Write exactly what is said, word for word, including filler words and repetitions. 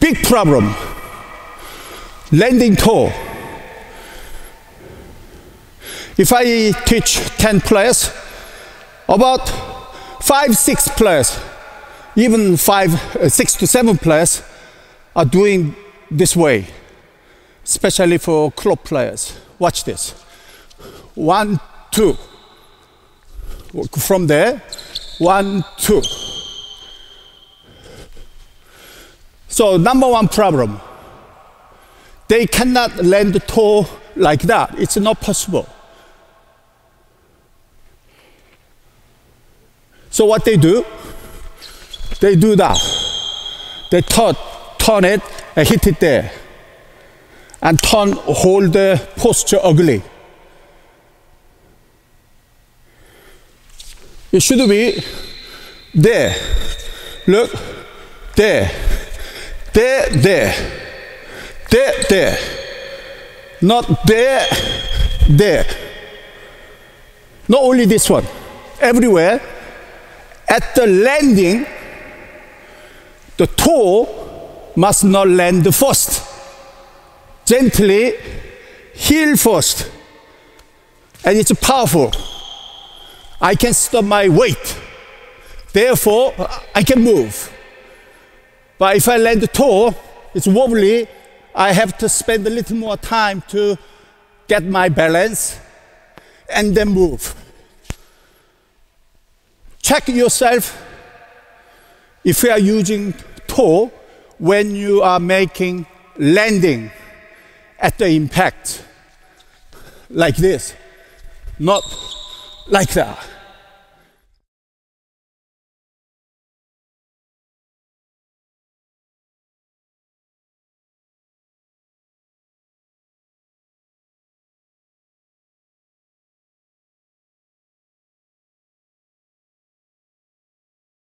big problem. Landing toe. If I teach ten players, about five, six players, even five, uh, six to seven players are doing this way, especially for club players. Watch this. One, two. From there, one, two. So number one problem, they cannot land the toe like that. It's not possible. So what they do, they do that. They turn, turn it and hit it there. And turn, hold the posture ugly. It should be there. Look, there. There, there. There, there. Not there, there. Not only this one. Everywhere. At the landing, the toe must not land first. Gently, heel first. And it's powerful. I can stop my weight. Therefore, I can move. But if I land the toe, it's wobbly. I have to spend a little more time to get my balance and then move. Check yourself if you are using toe when you are making landing at the impact like this, not like that.